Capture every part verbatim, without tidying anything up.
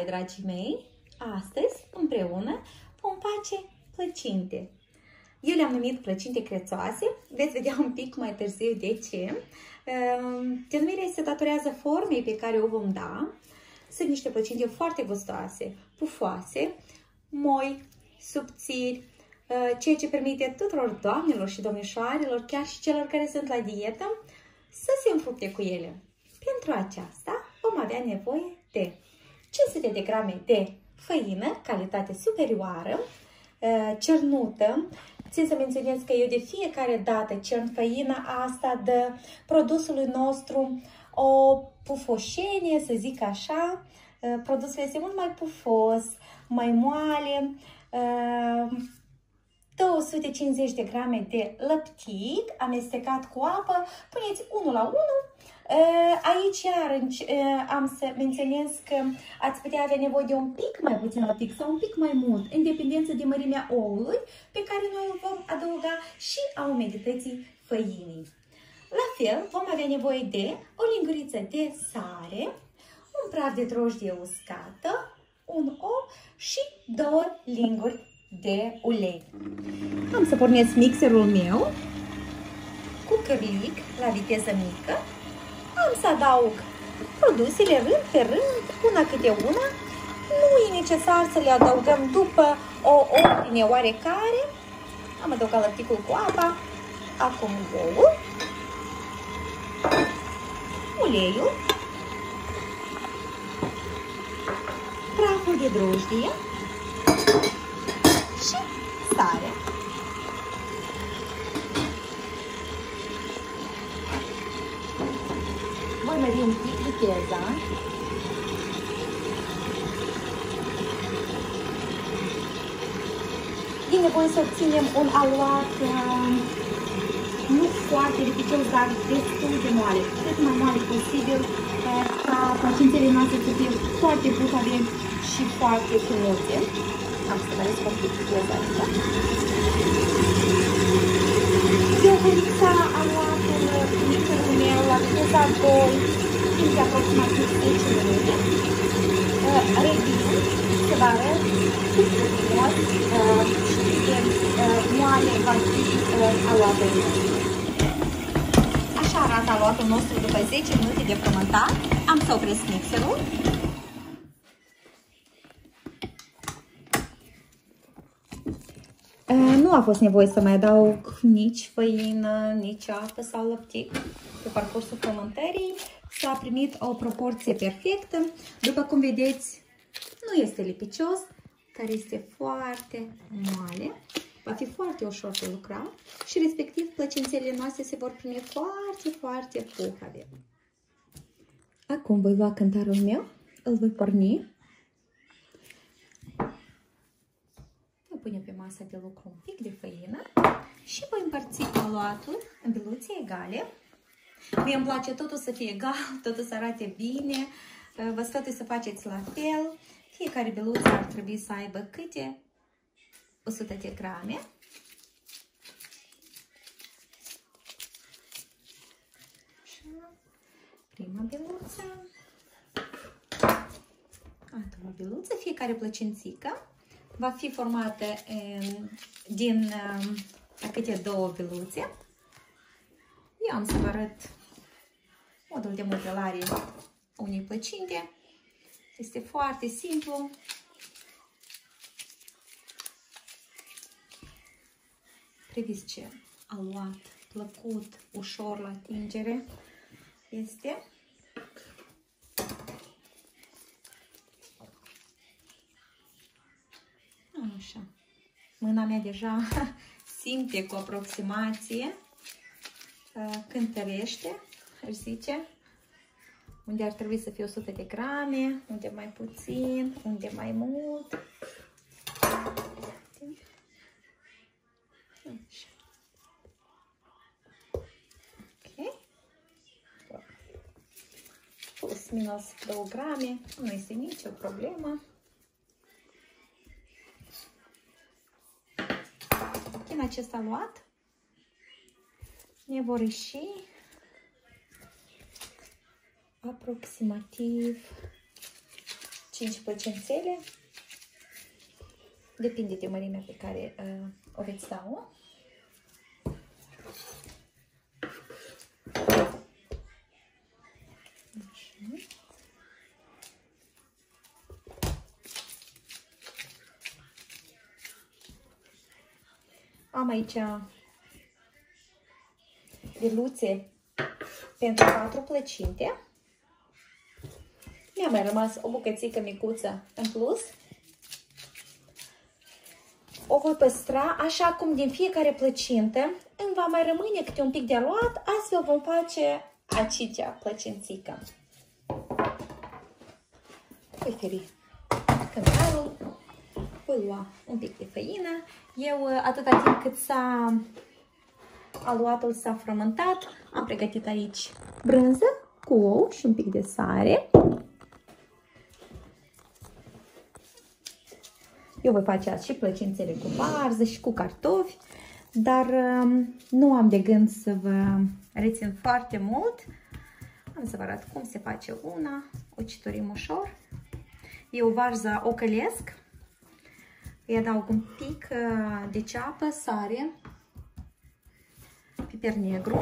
dragii mei! Astăzi, împreună, vom face plăcinte. Eu le-am numit plăcinte crețoase, veți vedea un pic mai târziu de ce. Denumirea se datorează formei pe care o vom da. Sunt niște plăcinte foarte gustoase, pufoase, moi, subțiri, ceea ce permite tuturor doamnelor și domnișoarelor, chiar și celor care sunt la dietă, să se înfrupte cu ele. Pentru aceasta vom avea nevoie de cinci sute de grame de făină, calitate superioară, cernută. Țin să menționez că eu de fiecare dată cern făina asta de produsului nostru o pufoșenie, să zic așa. Produsul este mult mai pufos, mai moale. două sute cincizeci de grame de lăptic amestecat cu apă, puneți unul la unul. Aici iar am să menționez că ați putea avea nevoie de un pic mai puțin lăptic sau un pic mai mult, în dependență de mărimea oului pe care noi îl vom adăuga și a umedității făinii. La fel, vom avea nevoie de o linguriță de sare, un praf de drojdie uscată, un ou și două linguri de ulei. Am să pornesc mixerul meu cu cârlic la viteză mică. Am să adaug produsele rând pe rând, una câte una. Nu e necesar să le adăugăm după o ordine oarecare. Am adăugat lăpticul cu apa, acum ouul, uleiul, praful de drojdie și sarea. Voi mări un pic viteza. E nevoie să obținem un aluat uh, nu foarte lipicios, dar destul de moale, cât mai moale posibil, uh, ca plăcintele noastre să fie foarte bucate și foarte frumoase. Am să măresc un pic viteza asta. Eu voi mixa aluatul mixerul meu la viteza doi, timp de aproximativ zece minute. Revin să vă arăt cât de frumos și de moale va fi aluatul nostru. Așa arată aluatul nostru după zece minute de frământat. Am să opresc mixerul. Nu a fost nevoie să mai adaug nici făină, nici apă sau lăptic. Pe parcursul frământării s-a primit o proporție perfectă. După cum vedeți, nu este lipicios, dar este foarte moale. Va fi foarte ușor de lucrat și respectiv plăcințele noastre se vor primi foarte, foarte puhave. Acum voi lua cântarul meu, îl voi porni. Punem pe masa de lucru un pic de făină și voi împărți aluatul în biluțe egale. Mie îmi place totul să fie egal, totul să arate bine. Vă sfătui să faceți la fel. Fiecare biluță ar trebui să aibă câte o sută de grame. Prima biluță. A doua biluță. Fiecare plăcințică va fi formată în, din um, câte două biluțe. Eu am să vă arăt modul de modelare unei plăcinte. Este foarte simplu. Priviți ce aluat, plăcut, ușor la atingere este. Așa. Mâna mea deja simte cu aproximație când tărește, își zice, unde ar trebui să fie o sută de grame, unde mai puțin, unde mai mult. Așa. Ok. Plus minus două grame, nu este nicio problemă. Din acest aluat ne vor ieși aproximativ cinci plăcințele. Depinde de mărimea pe care uh, o veți da-o. Am aici viluțe pentru patru plăcinte. Mi-a mai rămas o bucățică micuță în plus. O voi păstra așa cum din fiecare plăcintă îmi va mai rămâne câte un pic de aluat, astfel vom face a cincea plăcințică. Voi feri cântarul, voi lua un pic de făină. Eu, atâta timp cât s-a aluatul s-a frământat, am pregătit aici brânză cu ou și un pic de sare. Eu voi face și plăcințele cu varză și cu cartofi, dar um, nu am de gând să vă rețin foarte mult. Am să vă arăt cum se face una, o citorim ușor. Eu varza o călesc, îi adaug un pic uh, de ceapă, sare, piper negru,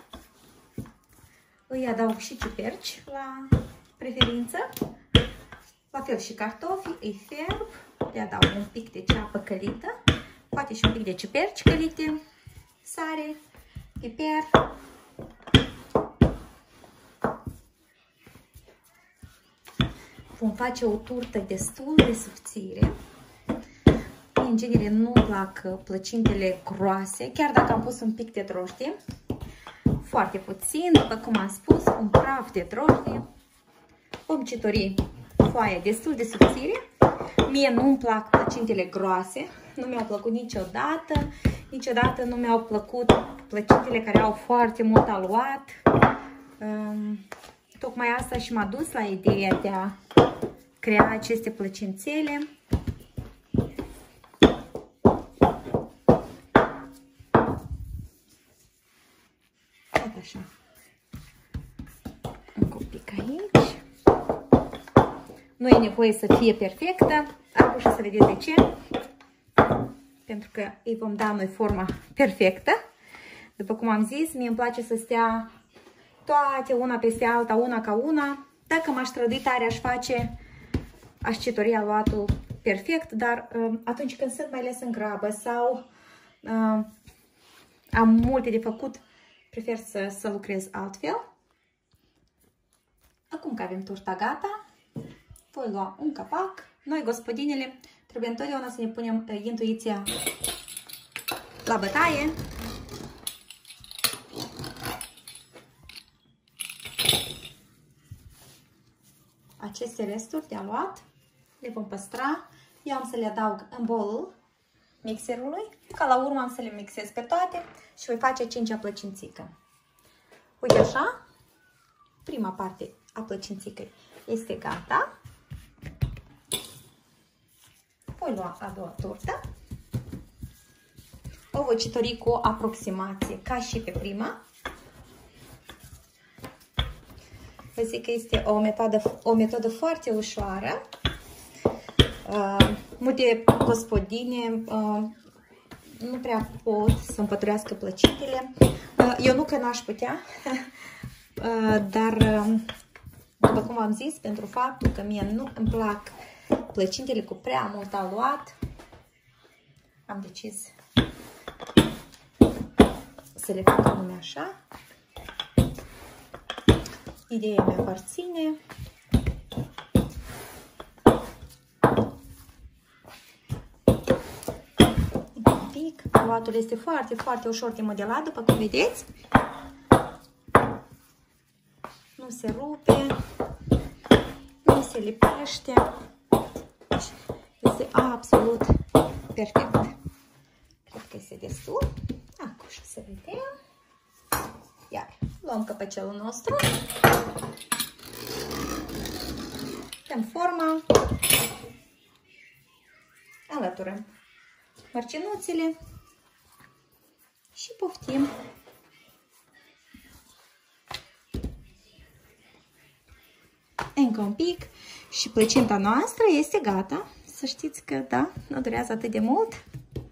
îi adaug și ciuperci la preferință, la fel și cartofii, îi fierb, le adaug un pic de ceapă călită, poate și un pic de ciuperci călite, sare, piper. Vom face o turtă destul de subțire. În genere nu-mi plac plăcintele groase, chiar dacă am pus un pic de drojdie. Foarte puțin, după cum am spus, un praf de drojdie. Vom citori foaia destul de subțire. Mie nu-mi plac plăcintele groase, nu mi-au plăcut niciodată. Niciodată nu mi-au plăcut plăcintele care au foarte mult aluat. Um, tocmai asta și m-a dus la ideea de a crea aceste plăcințele. Așa. Încă un pic aici. Nu e nevoie să fie perfectă. Ar putea să vedeți de ce. Pentru că îi vom da noi forma perfectă. După cum am zis, mie îmi place să stea toate una peste alta, una ca una. Dacă m-aș trădi tare, aș face, aș citori aluatul perfect, dar atunci când sunt mai ales în grabă sau uh, am multe de făcut, prefer să, să lucrez altfel. Acum că avem turta gata, voi lua un capac. Noi, gospodinele, trebuie întotdeauna să ne punem uh, intuiția la bătaie. Aceste resturi de aluat le vom păstra. Eu am să le adaug în bolul mixerului, ca la urmă am să le mixez pe toate și voi face cincea plăcințică. Uite așa, prima parte a plăcințicăi este gata. Voi lua a doua turtă. O voi citori cu o aproximație, ca și pe prima. Vă zic că este o metodă, o metodă foarte ușoară. Uh, multe gospodine uh, nu prea pot să împăturească plăcintele. Uh, eu nu că n-aș putea, uh, dar uh, după cum am zis, pentru faptul că mie nu îmi plac plăcintele cu prea mult aluat, am decis să le fac anume așa. Ideea mea aparține. Un pic. Aluatul este foarte, foarte ușor de modelat, după cum vedeți. Nu se rupe, nu se lipește. Este absolut perfect. Cred că este destul. Acum și să vedem. Iar luăm căpăcelul nostru. Dăm forma. Alăturăm mărcinuțele și poftim. Încă încă un pic și plăcinta noastră este gata. Să știți că, da, nu durează atât de mult.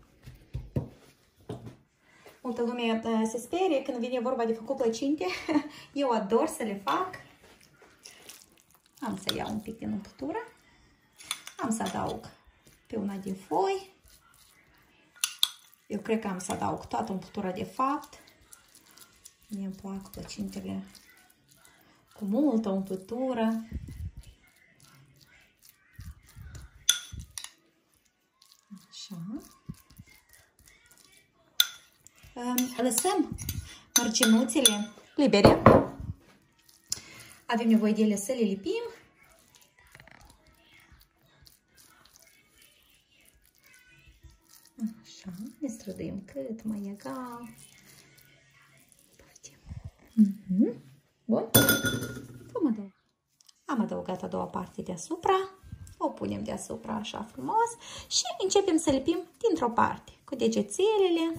Multă lume uh, se sperie când vine vorba de făcut plăcinte. Eu ador să le fac. Am să iau un pic din umplutură. Am să adaug pe una din foi. Eu cred că am să adaug toată umplutura de fapt. Mie îmi plac plăcintele cu multă umplutură. Așa. Lăsăm mărcinuțele libere. Avem nevoie de ele să le lipim. Așa, ne străduim cât mai egal. Mm-hmm. Bun. Vom adăuga. Am adăugat a doua parte deasupra. O punem deasupra așa frumos și începem să lipim dintr-o parte cu degețelele.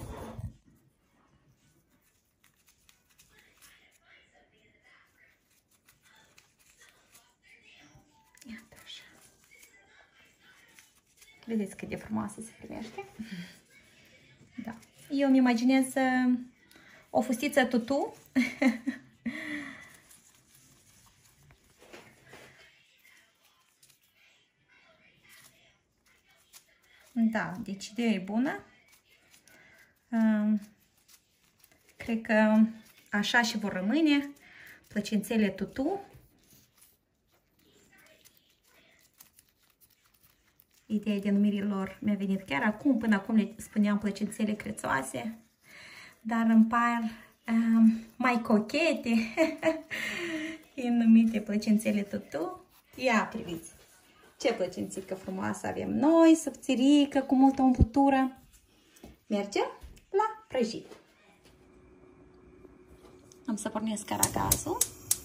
Iată așa. Vedeți cât de frumoasă se primește? Da. Eu îmi imaginez o fustiță tutu. Da, deci ideea e bună. Cred că așa și vor rămâne plăcințele tutu. Ideea denumirilor mi-a venit chiar acum, până acum le spuneam plăcințele crețoase, dar îmi par um, mai cochete, fiind numite plăcințele tutu. Ia, priviți! Ce plăcințică frumoasă avem noi, subțirică, cu multă umplutură. Mergem la prăjit. Am să pornesc caragazul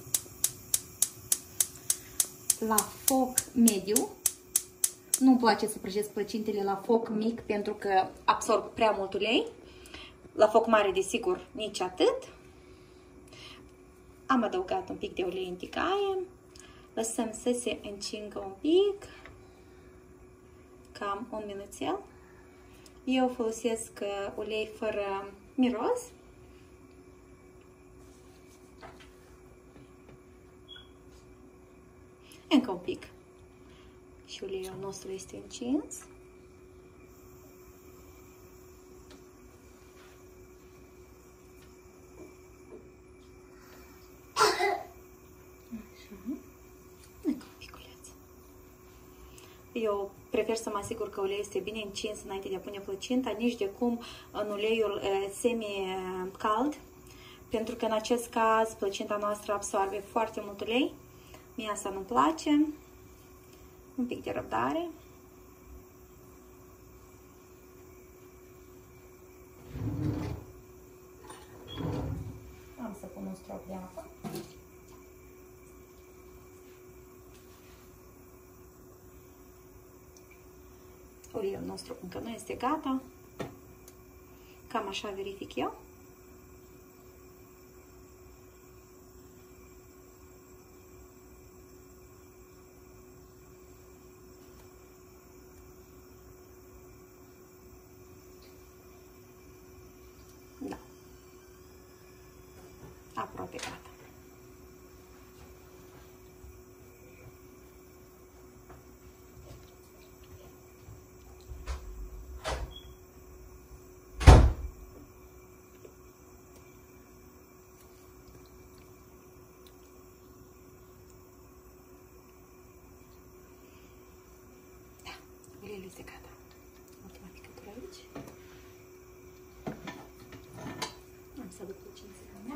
la foc mediu. Nu-mi place să prăjesc plăcintele la foc mic pentru că absorb prea mult ulei. La foc mare, desigur, nici atât. Am adăugat un pic de ulei în tigaie. Lăsăm să se încingă un pic, cam un minuțel. Eu folosesc ulei fără miros. Încă un pic. Și uleiul nostru este încins. Eu prefer să mă asigur că uleiul este bine încins înainte de a pune plăcinta, nici de cum în uleiul semi-cald, pentru că în acest caz plăcinta noastră absorbe foarte mult ulei. Mie asta nu-mi place. Un pic de răbdare. Am să pun un strop de apă. Uleiul nostru încă nu este gata. Cam așa verific eu. Da. Aproape gata. Uleiul este gata. Ultima picătură aici. Am să aduc plăcința mea.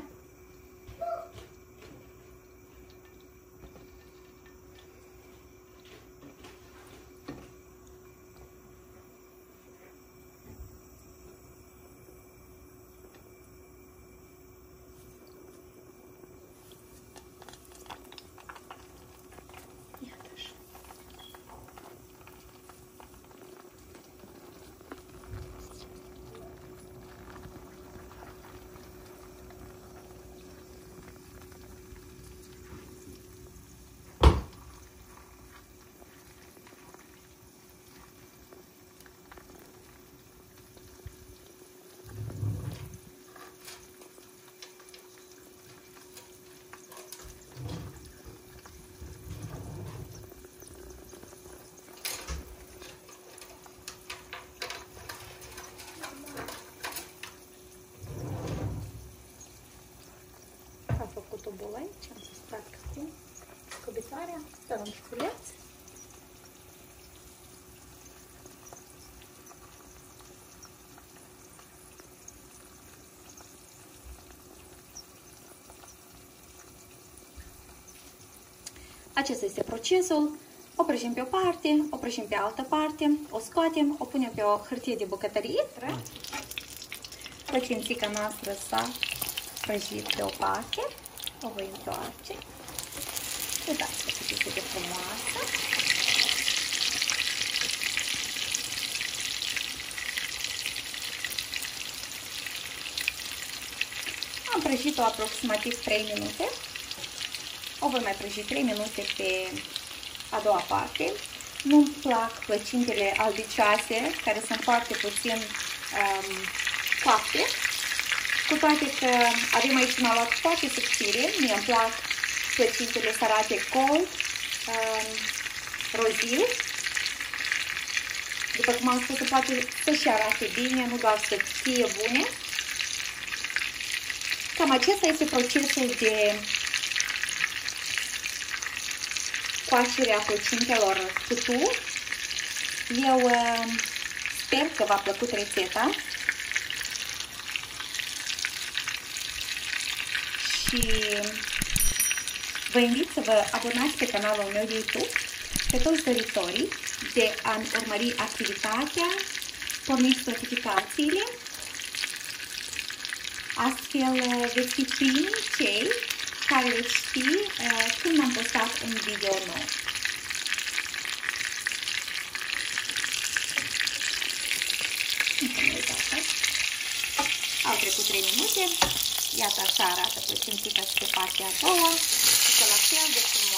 tubul aici, am să spart cu scobitoarea, dăm un șculeț. Acesta este procesul. O prăjim pe o parte, o prăjim pe altă parte, o scoatem, o punem pe o hârtie de bucătărie. Plăcințica noastră s-a prăjit pe o parte, o voi întoarce. Uitați că este de frumoasă. Am prăjit-o aproximativ trei minute. O voi mai prăji trei minute pe a doua parte. Nu-mi plac plăcintele albicioase, care sunt foarte puțin um, coapte. Cu toate că avem aici un alat foarte subțire, mie îmi plac plăcintele să arate cold, um, roziu. După cum am spus, se poate să și arate bine, nu doar să fie bune. Cam acesta este procesul de coacerea plăcintelor tutu. Eu uh, sper că v-a plăcut rețeta și vă invit să vă abonați pe canalul meu de YouTube, pe toți doritorii de a-mi urmări activitatea, porniți notificațiile, astfel veți fi primii cei care veți ști uh, când am postat un video nou. Au trecut trei minute, iată așa arată plăcintica pe partea a doua, și la fel de frumos.